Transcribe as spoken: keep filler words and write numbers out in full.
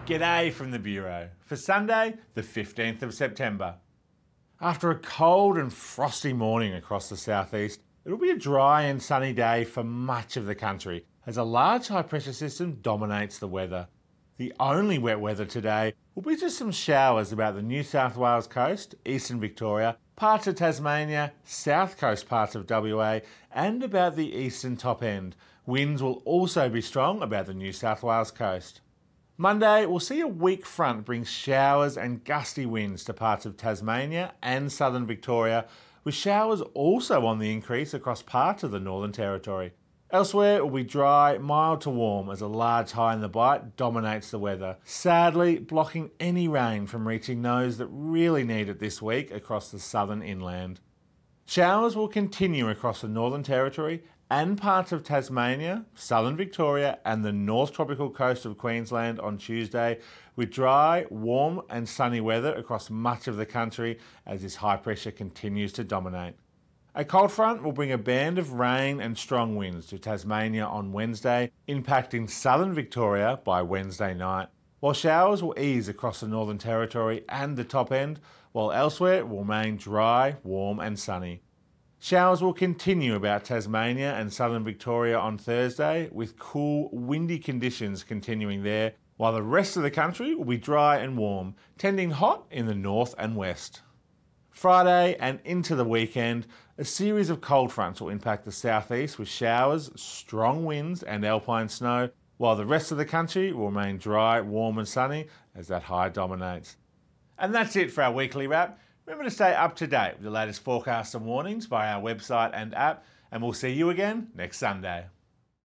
G'day from the Bureau for Sunday, the fifteenth of September. After a cold and frosty morning across the southeast, it'll be a dry and sunny day for much of the country as a large high pressure system dominates the weather. The only wet weather today will be just some showers about the New South Wales coast, eastern Victoria, parts of Tasmania, south coast parts of W A and about the eastern top end. Winds will also be strong about the New South Wales coast. Monday, we'll see a weak front bring showers and gusty winds to parts of Tasmania and southern Victoria, with showers also on the increase across parts of the Northern Territory. Elsewhere, it will be dry, mild to warm as a large high in the Bight dominates the weather, sadly blocking any rain from reaching those that really need it this week across the southern inland. Showers will continue across the Northern Territory and parts of Tasmania, southern Victoria and the North Tropical coast of Queensland on Tuesday, with dry, warm and sunny weather across much of the country as this high pressure continues to dominate. A cold front will bring a band of rain and strong winds to Tasmania on Wednesday, impacting southern Victoria by Wednesday night, while showers will ease across the Northern Territory and the top end, while elsewhere it will remain dry, warm and sunny. Showers will continue about Tasmania and southern Victoria on Thursday, with cool, windy conditions continuing there, while the rest of the country will be dry and warm, tending hot in the north and west. Friday and into the weekend, a series of cold fronts will impact the southeast with showers, strong winds and alpine snow, while the rest of the country will remain dry, warm and sunny as that high dominates. And that's it for our weekly wrap. Remember to stay up to date with the latest forecasts and warnings via our website and app, and we'll see you again next Sunday.